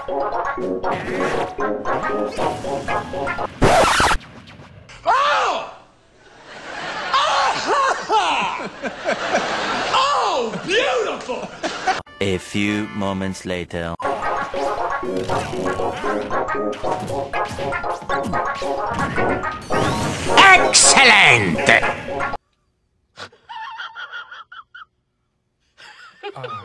Oh! Oh, beautiful! A few moments later. Excellent!